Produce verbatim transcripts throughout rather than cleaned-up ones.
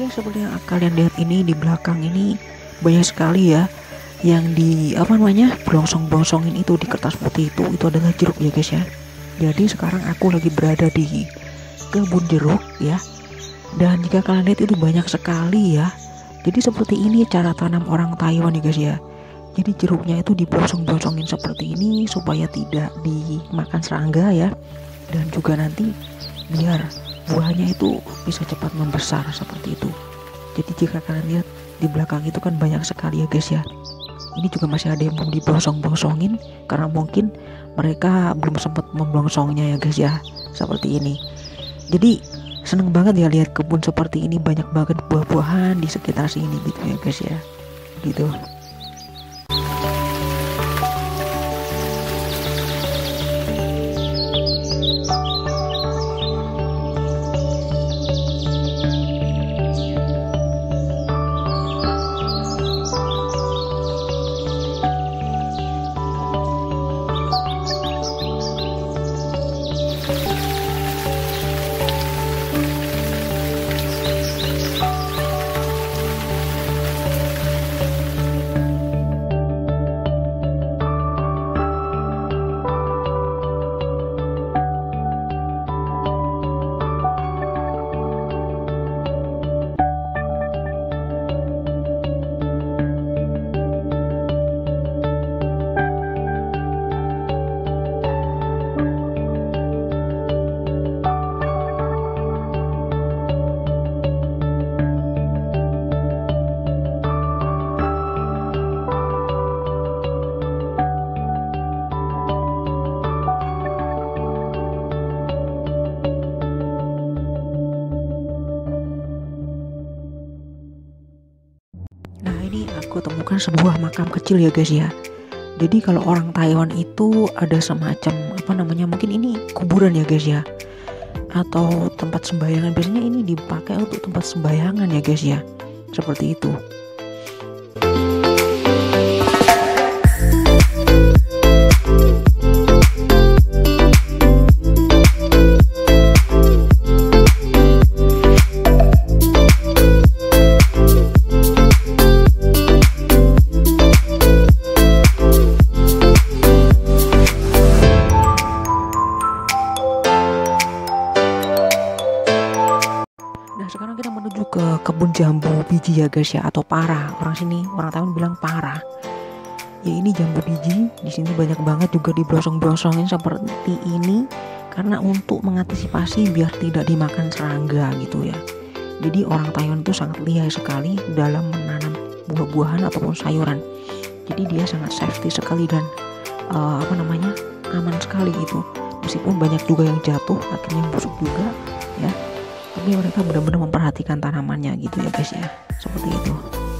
guys, seperti yang kalian lihat ini di belakang ini banyak sekali ya yang di apa namanya blongsong-blongsongin itu di kertas putih itu itu adalah jeruk ya guys ya. Jadi sekarang aku lagi berada di kebun jeruk ya, dan jika kalian lihat itu banyak sekali ya. Jadi seperti ini cara tanam orang Taiwan ya guys ya. Jadi jeruknya itu diblosong-blosongin seperti ini supaya tidak dimakan serangga ya, dan juga nanti biar buahnya itu bisa cepat membesar seperti itu. Jadi jika kalian lihat di belakang itu kan banyak sekali ya guys ya. Ini juga masih ada yang belum diblosong-blosongin karena mungkin mereka belum sempat memblongsongnya ya guys ya, seperti ini. Jadi seneng banget ya lihat kebun seperti ini, banyak banget buah-buahan di sekitar sini gitu ya guys ya, gitu. Aku temukan sebuah makam kecil ya guys ya. Jadi kalau orang Taiwan itu ada semacam apa namanya, mungkin ini kuburan ya guys ya, atau tempat sembayangan. Biasanya ini dipakai untuk tempat sembayangan ya guys ya, seperti itu. Sekarang kita menuju ke kebun jambu biji ya guys ya, atau para. Orang sini, orang Taiwan bilang para. Ya ini jambu biji. Di sini banyak banget juga diblosong-blosongin seperti ini karena untuk mengantisipasi biar tidak dimakan serangga gitu ya. Jadi orang Taiwan itu sangat lihai sekali dalam menanam buah-buahan ataupun sayuran. Jadi dia sangat safety sekali dan uh, apa namanya aman sekali gitu. Meskipun banyak juga yang jatuh akhirnya busuk juga ya, tapi mereka benar-benar memperhatikan tanamannya gitu ya guys ya, seperti itu.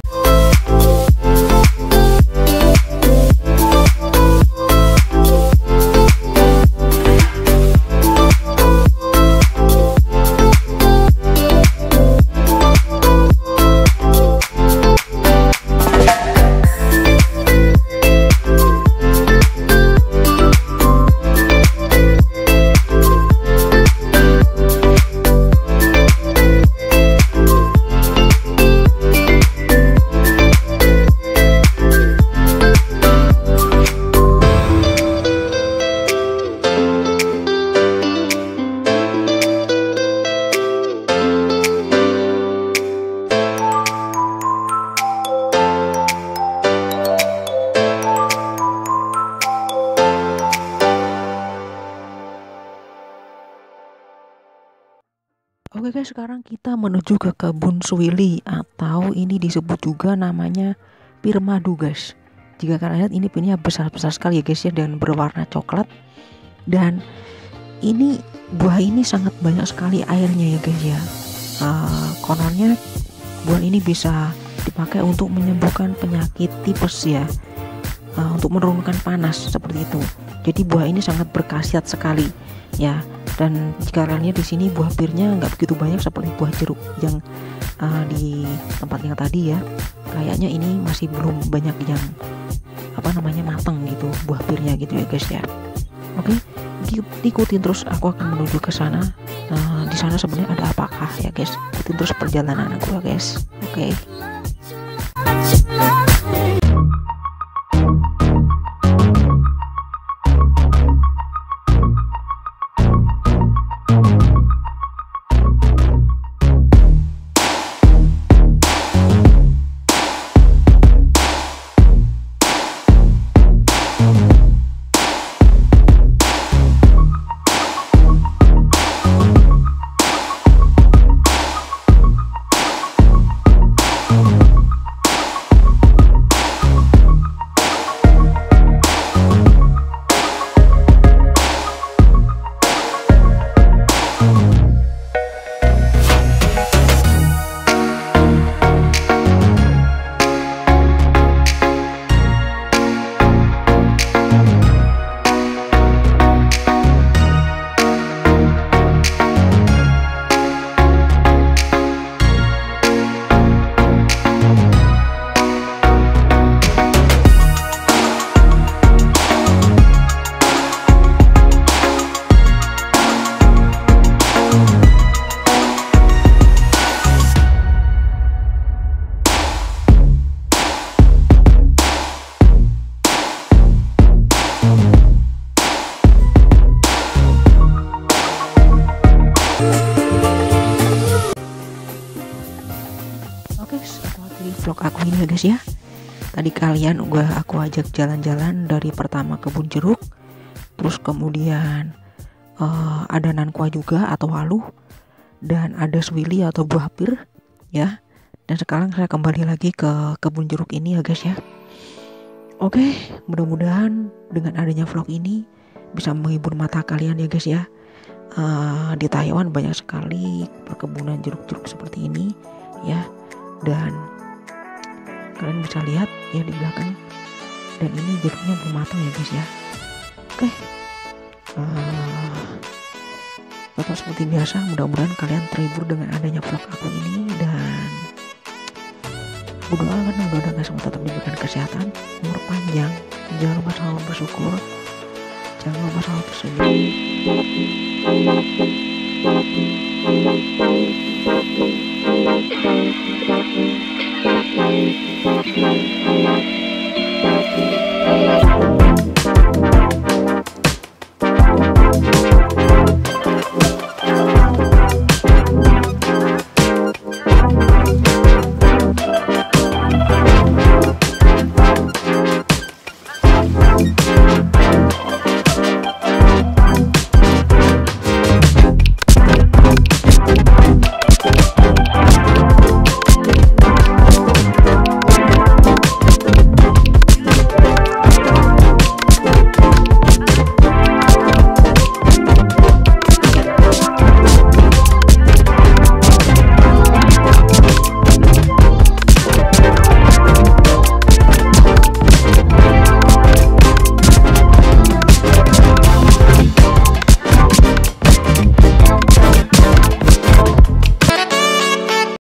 Oke guys, sekarang kita menuju ke kebun suwili, atau ini disebut juga namanya pir madu guys. Jika kalian lihat ini pinnya besar-besar sekali ya guys ya, dan berwarna coklat. Dan ini buah ini sangat banyak sekali airnya ya guys ya. Uh, kononnya buah ini bisa dipakai untuk menyembuhkan penyakit tipes ya, uh, untuk menurunkan panas seperti itu. Jadi buah ini sangat berkhasiat sekali ya. Dan jika kalian lihat di sini buah pirnya nggak begitu banyak seperti buah jeruk yang uh, di tempat yang tadi ya. Kayaknya ini masih belum banyak yang apa namanya matang gitu buah pirnya gitu ya guys ya. Oke, ikutin terus, aku akan menuju ke sana. Nah, di di sana sebenarnya ada apakah ya guys. Itu terus perjalanan aku ya guys. Oke. Okay. Oke, setelah di vlog aku ini ya guys ya. Tadi kalian udah aku ajak jalan-jalan dari pertama kebun jeruk, terus kemudian uh, ada nankwa juga atau waluh, dan ada swili atau buah pir ya. Dan sekarang saya kembali lagi ke kebun jeruk ini ya guys ya. Oke, mudah-mudahan dengan adanya vlog ini bisa menghibur mata kalian ya guys ya. Uh, di Taiwan banyak sekali perkebunan jeruk-jeruk seperti ini ya. Dan kalian bisa lihat ya di belakang, dan ini jeruknya belum matang ya guys ya. Oke, uh, tetap seperti biasa, mudah-mudahan kalian terhibur dengan adanya vlog aku ini. Dan berdoa kan mudah-mudahan semua tetap diberikan kesehatan, umur panjang, jangan lupa selalu bersyukur, jangan lupa selalu tersenyum.